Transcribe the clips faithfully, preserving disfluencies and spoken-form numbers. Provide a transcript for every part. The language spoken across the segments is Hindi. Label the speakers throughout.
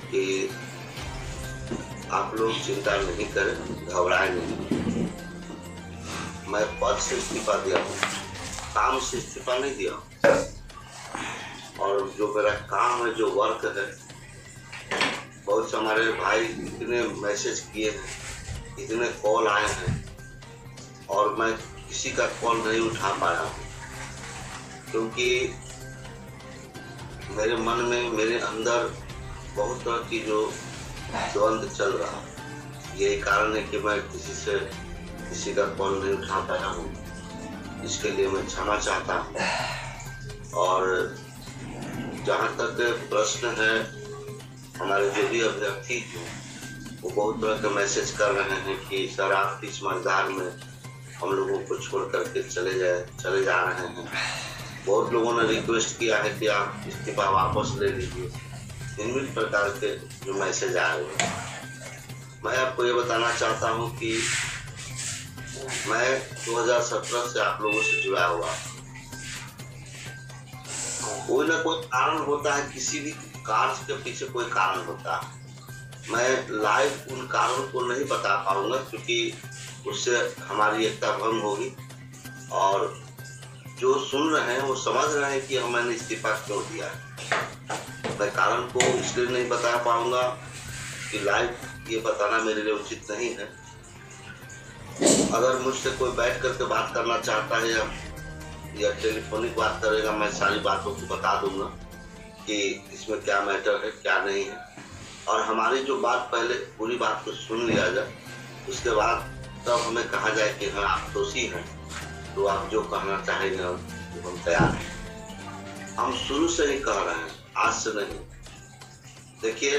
Speaker 1: कि आप लोग चिंता नहीं करें, घबराएं नहीं। मैं पद से इस्तीफा दिया हूँ, काम से इस्तीफा नहीं दिया हूँ। और जो मेरा काम है, जो वर्क है, बहुत से हमारे भाई इतने मैसेज किए हैं, इतने कॉल आए हैं और मैं किसी का कॉल नहीं उठा पाया हूँ, क्योंकि मेरे मन में, मेरे अंदर बहुत तरह की जो द्वंद्व चल रहा है। यही कारण है कि मैं किसी से किसी का कॉल नहीं उठा पाया हूँ। इसके लिए मैं क्षमा चाहता हूँ। और जहाँ तक प्रश्न है, हमारे जो भी अभ्यर्थी थे वो बहुत तरह के मैसेज कर रहे हैं कि सर आप इस मतदान में हम लोगों को छोड़ करके चले जाए चले जा रहे हैं। बहुत लोगों ने रिक्वेस्ट किया है कि आप इस्तीफा वापस ले लीजिए। विभिन्न प्रकार के जो मैसेज आ रहे हैं, मैं आपको ये बताना चाहता हूँ कि मैं दो हज़ार सत्रह से आप लोगों से जुड़ा हुआ। कोई ना कोई कारण होता है, किसी भी कार्य के पीछे कोई कारण होता है। मैं लाइव उन कारणों को नहीं बता पाऊंगा, क्योंकि उससे हमारी एकता भंग होगी। और जो सुन रहे हैं वो समझ रहे हैं कि मैंने इस्तीफा क्यों दिया है। मैं कारण को इसलिए नहीं बता पाऊंगा कि लाइव ये बताना मेरे लिए उचित नहीं है। अगर मुझसे कोई बैठ करके बात करना चाहता है या या टेलीफोनिक बात करेगा, मैं सारी बातों को बता दूंगा कि इसमें क्या मैटर है, क्या नहीं है। और हमारी जो बात, पहले पूरी बात को सुन लिया जाए, उसके बाद तब हमें कहा जाए कि हाँ आप दोषी हैं, तो आप जो कहना चाहेंगे हम हम तैयार हैं। हम शुरू से ही कह रहे हैं, आज से नहीं। देखिए,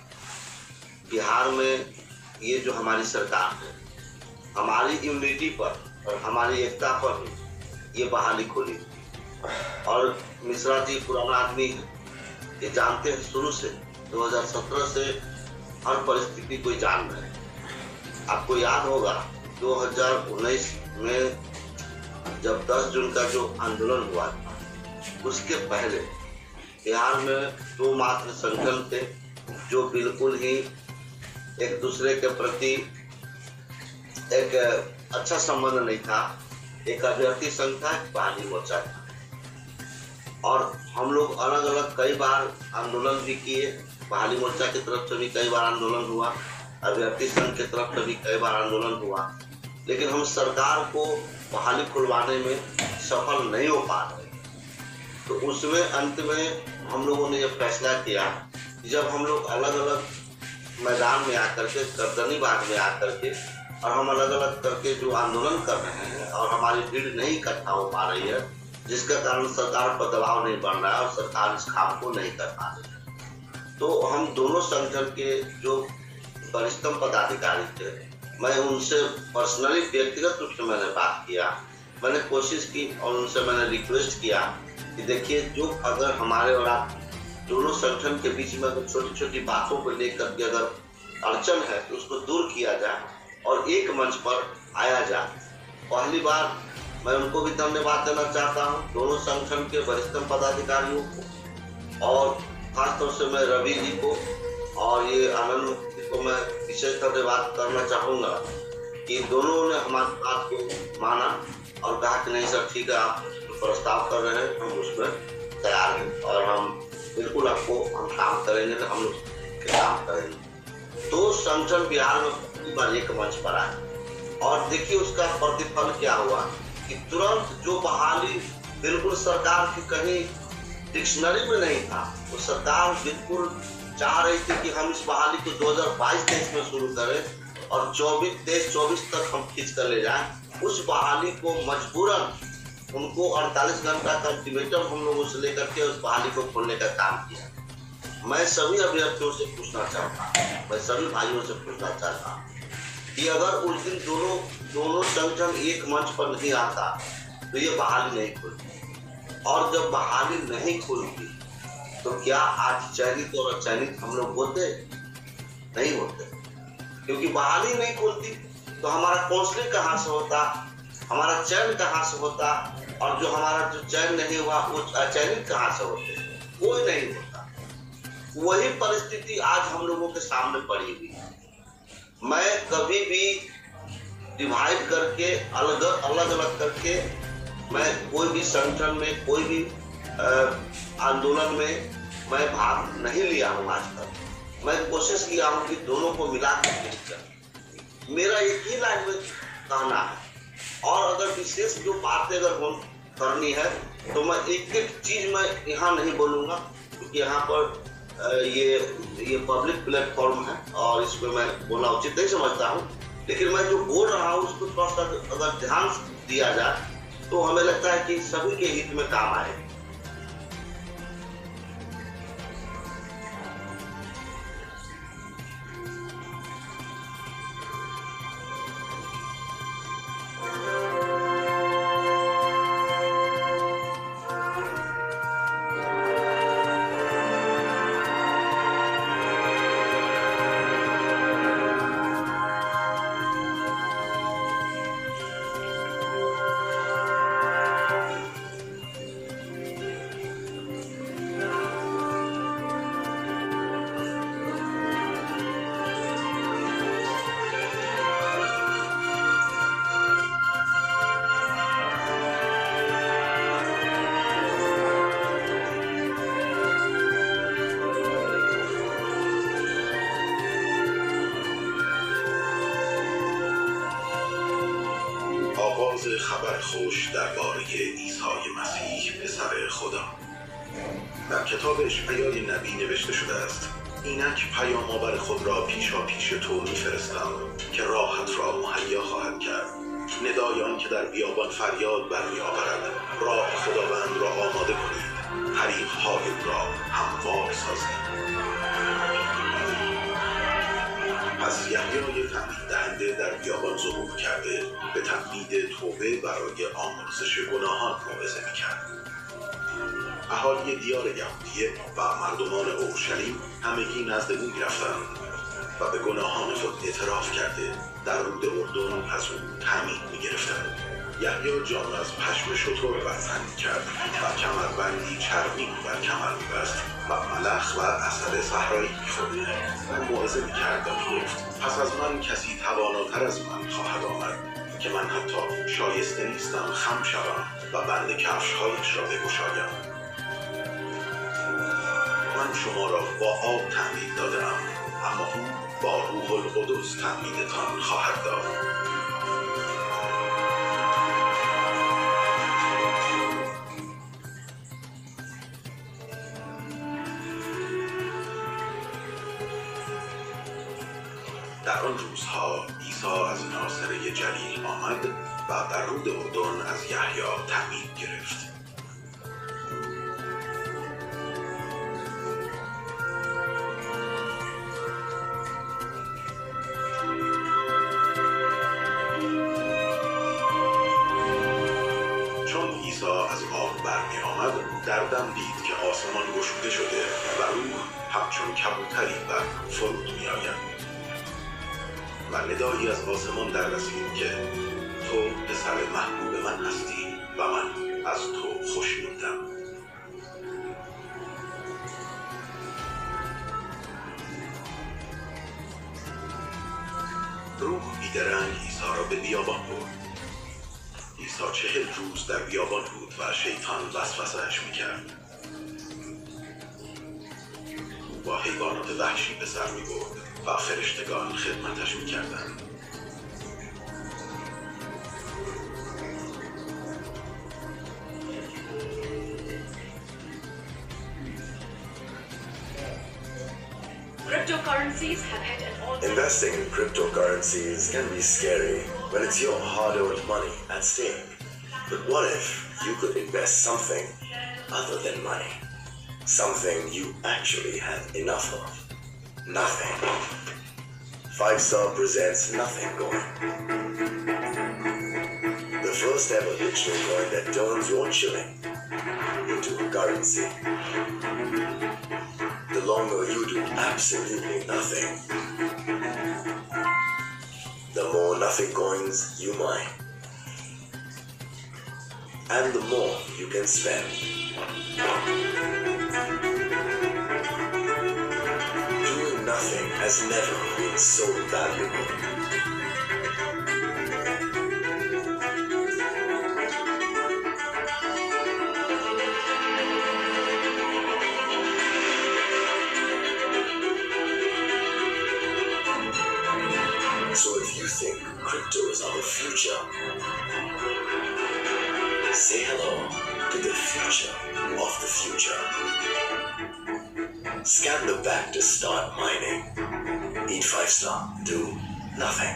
Speaker 1: बिहार में ये जो हमारी सरकार है, हमारी यूनिटी पर और हमारी एकता पर ही ये बहाली खोली। और मिश्रा जी पुराना आदमी है, ये जानते हैं शुरू से, दो हज़ार सत्रह से हर परिस्थिति को जान रहे हैं। आपको याद होगा दो हज़ार उन्नीस में जब दस जून का जो आंदोलन हुआ था, उसके पहले बिहार में दो मात्र संगठन थे जो बिल्कुल ही एक दूसरे के प्रति एक अच्छा संबंध नहीं था। एक अभ्यर्थी संघ था, एक बहाली मोर्चा था। और हम लोग अलग अलग कई बार आंदोलन भी किए। बहाली मोर्चा की तरफ से भी कई बार आंदोलन हुआ, अभ्यर्थी संघ की तरफ से भी कई बार आंदोलन हुआ, लेकिन हम सरकार को बहाली खुलवाने में सफल नहीं हो पा रहे। तो उसमें अंत में हम लोगों ने यह फैसला किया कि जब हम लोग अलग अलग मैदान में आकर के, गर्दनी बाग में आकर के, और हम अलग अलग करके जो आंदोलन कर रहे हैं और हमारी भीड़ नहीं इकट्ठा हो पा रही है, जिसका कारण सरकार पर दबाव नहीं बढ़ रहा है और सरकार इस काम को नहीं कर पा रही है, तो हम दोनों संगठन के जो वरिष्ठतम पदाधिकारी थे, मैं उनसे पर्सनली व्यक्तिगत रूप से मैंने बात किया। मैंने कोशिश की और उनसे मैंने रिक्वेस्ट किया कि देखिए, जो अगर हमारे और आप दोनों संगठन के बीच में अगर छोटी छोटी बातों को लेकर के अगर अड़चन है तो उसको दूर किया जाए और एक मंच पर आया जाए। पहली बार मैं उनको भी धन्यवाद देना चाहता हूँ, दोनों संगठन के वरिष्ठतम पदाधिकारियों को, और खासतौर से मैं रवि जी को और ये आनंद को मैं विशेष धन्यवाद करना चाहूँगा कि दोनों ने हमारी बात को माना और कहा कि नहीं सर ठीक है, आप प्रस्ताव कर रहे हैं, हम उसमें तैयार हैं और हम बिल्कुल आपको हम काम करेंगे, तो हम लोग काम करेंगे। तो संगठन बिहार में पहली बार एक मंच पर आए और देखिए उसका प्रतिफल क्या हुआ कि तुरंत जो बहाली बिल्कुल सरकार की कहीं डिक्शनरी में नहीं था, वो सरकार बिल्कुल चाह रही थी कि हम इस बहाली को दो हज़ार बाईस तेईस में शुरू करें और चौबीस तेईस चौबीस तक हम खींच कर ले जाएं। उस बहाली को मजबूरन उनको अड़तालीस घंटा का अल्टीमेटम हम लोगों से लेकर के उस बहाली को खोलने का काम किया। मैं सभी अभ्यर्थियों से पूछना चाहता हूँ, मैं सभी भाइयों से पूछना चाहता हूँ कि अगर उस दिन दोनों दोनों संगठन एक मंच पर नहीं आता तो ये बहाली नहीं खुलती। और जब बहाली नहीं खुलती तो क्या आज चयनित और अचयनित हम लोग होते? नहीं होते, क्योंकि बहाली नहीं खुलती तो हमारा काउंसलिंग कहाँ से होता, हमारा चयन कहाँ से होता, और जो हमारा जो चयन नहीं हुआ वो अचयनित कहाँ से होते? कोई नहीं होता। वही परिस्थिति आज हम लोगों के सामने पड़ी हुई है। मैं कभी भी डिवाइड करके अलग अलग अलग करके मैं कोई भी संगठन में, कोई भी आंदोलन में मैं भाग नहीं लिया हूँ आज तक। मैं कोशिश किया हूँ कि दोनों को मिला कर मेरा एक ही लैंग्वेज कहना है, और अगर विशेष जो बातें अगर करनी है तो मैं एक एक चीज मैं यहाँ नहीं बोलूँगा, क्योंकि यहाँ पर ये ये पब्लिक प्लेटफॉर्म है और इसमें मैं बोलना उचित नहीं समझता हूँ। लेकिन मैं जो बोल रहा हूँ उसको थोड़ा सा अगर ध्यान दिया जाए तो हमें लगता है कि सभी के हित में काम आएगा।
Speaker 2: خبر خوش درباره عیسی مسیح پسر خدا. در کتابش حیای نبی نوشته شده است: اینک پیام آور خود را پیشا پیش تو می‌فرستم که راهت را مهیا خواهد کرد. ندای آن که در بیابان فریاد برمی‌آورد: راه خداوند را آماده کنید، طریق‌های او را هموار سازید. پس یحیای تمهید دهنده در بیابان ظهور کرده به تمهید توبه برای آمرزش گناهان موعظه می‌کرد. اهالی دیار یهودیه و مردمان اورشلیم همگی نزد او می‌رفتند و به گناهان خود اعتراف کرده در رود اردن از او تعمید می‌گرفتند. یحیی جامه از پشم شتر بربند کرد و کمربندی چرمی بر کمر می‌بست و ملخ و عسل صحرایی می‌خورد. او موعظه می‌کرد و می‌گفت: پس از من کسی تواناتر از من خواهد آمد که من حتی شایسته نیستم خم شوم و بند کفش‌هایش را بگشایم. من شما را با آب تعمید دادم، اما او با روح القدس تعمیدتان خواهد داد. در آن روزها عیسی از ناصره جلیل آمد و در رود اردن از یحیی تعمید گرفت. چون عیسی از آب برمی آمد، در دم دید که آسمان گشوده شده و روح همچون کبوتری بر فرود می آید. و ندایی از آسمان در رسید که تو پسر محبوب من هستی و من از تو خوشنودم. روح بیدرنگ عیسی را به بیابان برد. عیسی چهل روز در بیابان بود و شیطان وسوسه‌اش می‌کرد. او با حیوانات وحشی به سر می‌برد و فرشتگان خدمتش می‌کردند.
Speaker 3: Cryptocurrencies have hit an all-time.
Speaker 4: Investing in cryptocurrencies can be scary when it's your hard-earned money at stake. But what if you could invest something other than money? Something you actually have enough of. Nothing. Five Star presents Nothing Coin. The first ever digital coin that turns your shilling into a currency. The longer you do absolutely nothing, the more nothing coins you mine. And the more you can spend. nothing has never been so valuable. So if you think crypto is our future, say hello to the future of the future. Scan the back to start mining. Eat five star, do nothing.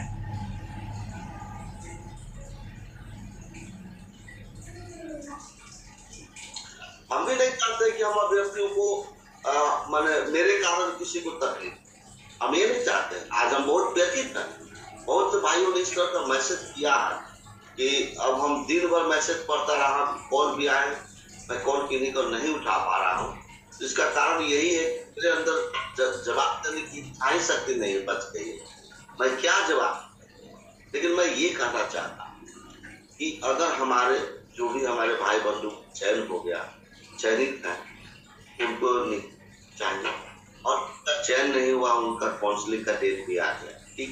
Speaker 1: हम भी नहीं चाहते कि हम अभ्यर्थियों को आ, माने मेरे कारण किसी को तकलीफ, हम ये नहीं चाहते। आज हम बहुत व्यथित हैं। बहुत से भाइयों ने इस तरह का मैसेज किया है कि अब हम दिन भर मैसेज पढ़ता रहा, कॉल भी आए, मैं कॉल किन्हीं को नहीं उठा पा रहा हूँ। इसका कारण यही है कि मेरे अंदर जवाब देने की इच्छा शक्ति नहीं बच गई है। मैं क्या जवाब, लेकिन मैं ये कहना चाहता हूँ कि अगर हमारे जो भी हमारे भाई बंधु चयन हो गया, चयनित है, उनको नहीं चाहिए, और चयन नहीं हुआ उनका काउंसलिंग का डेट भी आ गया। ठीक,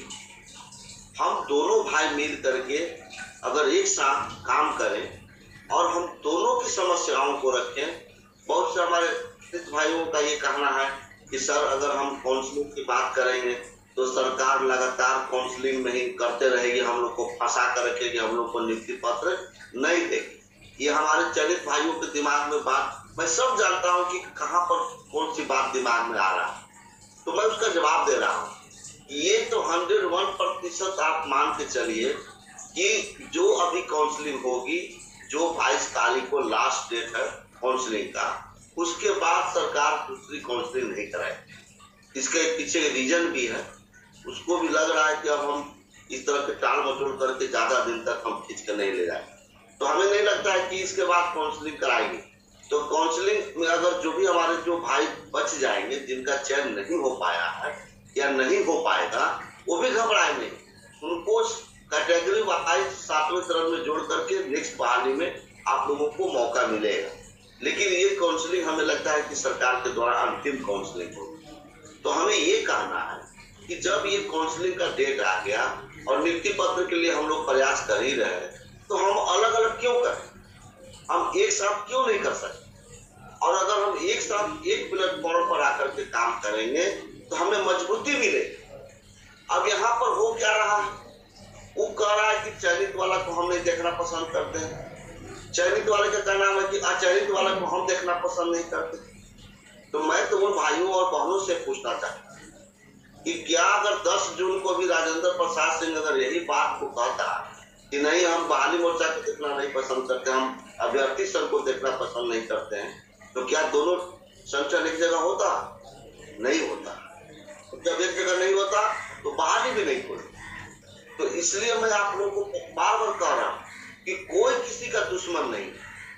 Speaker 1: हम दोनों भाई मिल करके अगर एक साथ काम करें और हम दोनों की समस्याओं को रखें। बहुत से हमारे भाइयों का ये कहना है कि सर अगर हम काउंसलिंग की बात करेंगे तो सरकार लगातार काउंसलिंग नहीं करते रहेगी, हम लोग को फंसा कर रखेगी, हम लोग को नियुक्ति पत्र नहीं देगी। ये हमारे चयनित भाइयों के दिमाग में बात, मैं सब जानता हूँ कि कहाँ पर कौन सी बात दिमाग में आ रहा है, तो मैं उसका जवाब दे रहा हूँ। ये तो हंड्रेड वन प्रतिशत आप मान के चलिए कि जो अभी काउंसलिंग होगी, जो बाईस तारीख को लास्ट डेट है काउंसलिंग का, उसके बाद सरकार दूसरी काउंसलिंग नहीं कराएगी। इसके पीछे रीजन भी है, उसको भी लग रहा है कि अब हम इस तरह के टाल मटोल करके ज्यादा दिन तक हम खींच कर नहीं ले जाएंगे, तो हमें नहीं लगता है कि इसके बाद काउंसलिंग कराएंगे। तो काउंसलिंग में अगर जो भी हमारे जो भाई बच जाएंगे, जिनका चयन नहीं हो पाया है या नहीं हो पाएगा, वो भी घबराएंगे। उनको कैटेगरी वाइज सातवें चरण में जोड़ करके नेक्स्ट बहाली में आप लोगों को मौका मिलेगा। लेकिन ये काउंसलिंग हमें लगता है कि सरकार के द्वारा अंतिम काउंसलिंग होगी। तो हमें ये कहना है कि जब ये काउंसलिंग का डेट आ गया और नियुक्ति पत्र के लिए हम लोग प्रयास कर ही रहे, तो हम अलग अलग क्यों करें? हम एक साथ क्यों नहीं कर सकते? और अगर हम एक साथ एक प्लेटफॉर्म पर आकर के काम करेंगे तो हमें मजबूती मिलेगी। अब यहाँ पर हो क्या रहा है, वो कह रहा है कि चयनित वाला को हम नहीं देखना पसंद करते हैं, चयनित वाले का कहना है कि अचयनित वाला को हम देखना पसंद नहीं करते। तो मैं तो उन भाइयों और बहनों से पूछना चाहता हूँ कि क्या अगर दस जून को भी राजेंद्र प्रसाद सिंह अगर यही बात को कहता कि नहीं हम बहाली मोर्चा को देखना नहीं पसंद करते, हम अभ्यर्थी संघ को देखना पसंद नहीं करते हैं, तो क्या दोनों संगठन एक जगह होता? नहीं होता। जब एक जगह नहीं होता तो बहाली भी नहीं होती। तो इसलिए मैं आप लोगों को बार बार कह रहा हूं कि कोई किसी का दुश्मन नहीं,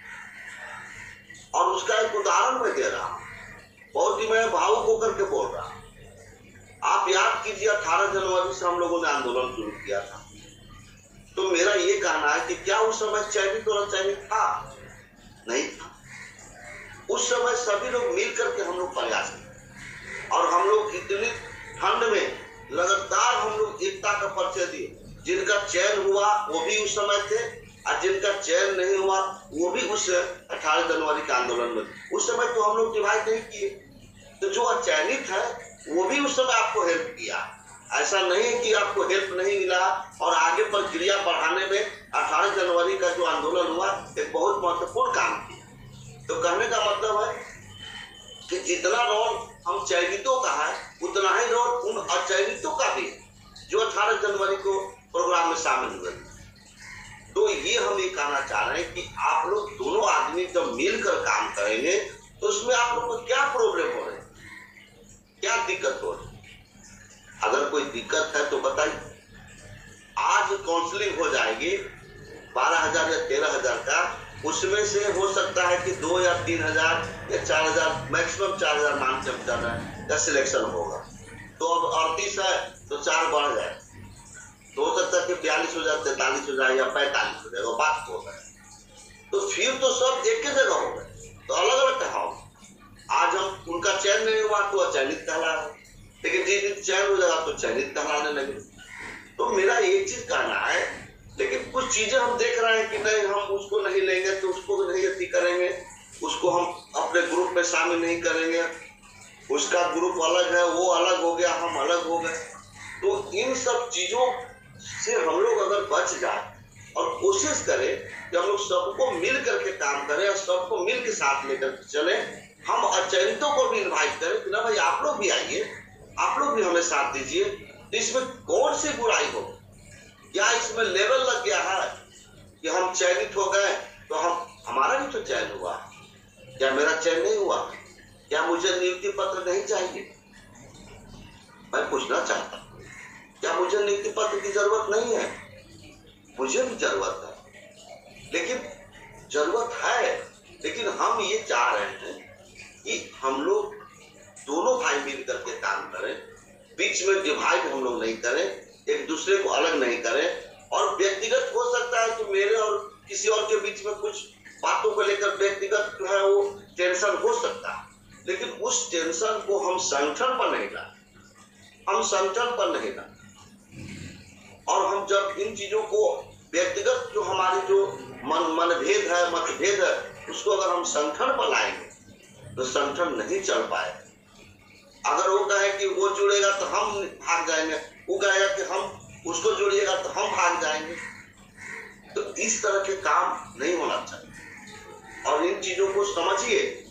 Speaker 1: और उसका एक उदाहरण मैं दे रहा हूं, बहुत ही मैं भावुक होकर के बोल रहा हूं। आप याद कीजिए अठारह जनवरी से हम लोगों ने आंदोलन शुरू किया था, तो मेरा ये कहना है कि क्या उस समय चयनित और अचयनित था? नहीं था। उस समय सभी लोग मिल करके हम लोग प्रयास किए, और हम लोग इतनी ठंड में लगातार हम लोग एकता का परिचय दिए। जिनका चयन हुआ वो भी उस समय थे, और जिनका चयन नहीं हुआ वो भी उस अठारह जनवरी के आंदोलन में। उस समय तो हम लोग डिवाइड नहीं किए, तो जो अचयनित है वो भी उस समय आपको हेल्प किया। ऐसा नहीं कि आपको हेल्प नहीं मिला, और आगे प्रक्रिया बढ़ाने में अठारह जनवरी का जो आंदोलन हुआ एक बहुत महत्वपूर्ण काम किया। तो कहने का मतलब है कि जितना रोल हम चयनितों का है उतना ही रोल उन अचयनितों का भी है जो अठारह जनवरी को प्रोग्राम में शामिल हुए। तो ये हम ये कहना चाह रहे हैं कि आप लोग दोनों आदमी जब मिलकर काम करेंगे तो उसमें आप लोग को क्या प्रॉब्लम हो रहे हैं, क्या दिक्कत हो रही है? अगर कोई दिक्कत है तो बताइए। आज काउंसलिंग हो जाएगी बारह हजार या तेरह हजार का, उसमें से हो सकता है कि दो या तीन हजार या चार हजार मैक्सिमम चार हजार मान के चल रहा है या सिलेक्शन होगा। तो अब अड़तीस है तो चार बढ़ जाए, तो हो सकता है कि बयालीस हो जाए, तैतालीस हो जाए या पैंतालीस हो जाएगा, बात हो गए। तो फिर तो सब एक ही जगह हो गए, तो अलग अलग कहा। आज हम उनका चयन नहीं हुआ तो अचयनित कहला है, लेकिन जिस दिन चैन हो जाएगा तो चैनित कहलाने लगे। तो मेरा एक चीज कहना है, लेकिन कुछ चीजें हम देख रहे हैं कि नहीं हम उसको नहीं लेंगे तो उसको नहीं अति करेंगे, उसको हम अपने ग्रुप में शामिल नहीं करेंगे, उसका ग्रुप अलग है वो अलग हो गया हम अलग हो गए। तो इन सब चीजों से हम लोग अगर बच जाए और कोशिश करें कि हम लोग सबको मिल करके काम करें और सबको मिल के साथ लेकर चले, हम अचयनितों को भी इन्वाइट करें कि ना भाई आप लोग भी आइए, आप लोग भी हमें साथ दीजिए। तो इसमें कौन सी बुराई हो? क्या इसमें लेवल लग गया है कि हम चयनित हो गए तो हम हमारा भी तो चयन हुआ, क्या मेरा चयन नहीं हुआ? क्या मुझे नियुक्ति पत्र नहीं चाहिए? मैं पूछना चाहता हूँ, क्या मुझे नियुक्ति पत्र की जरूरत नहीं है? मुझे भी जरूरत है, लेकिन जरूरत है, लेकिन हम ये चाह रहे हैं कि हम लोग दोनों भाई मिल करके काम करें, बीच में डिवाइड हम लोग नहीं करें, एक दूसरे को अलग नहीं करें। और व्यक्तिगत हो सकता है कि मेरे और किसी और के बीच में कुछ बातों को लेकर व्यक्तिगत जो है वो टेंशन हो सकता है, लेकिन उस टेंशन को हम संगठन पर नहीं लाए, हम संगठन पर नहीं लाए। और हम जब इन चीजों को व्यक्तिगत जो हमारी जो मन मनभेद है मतभेद है उसको अगर हम संगठन पर लाएंगे तो संगठन नहीं चल पाए। अगर वो कहे कि वो जुड़ेगा तो हम भाग जाएंगे, वो कहेगा कि हम उसको जोड़िएगा तो हम भाग जाएंगे, तो इस तरह के काम नहीं होना चाहिए। और इन चीजों को समझिए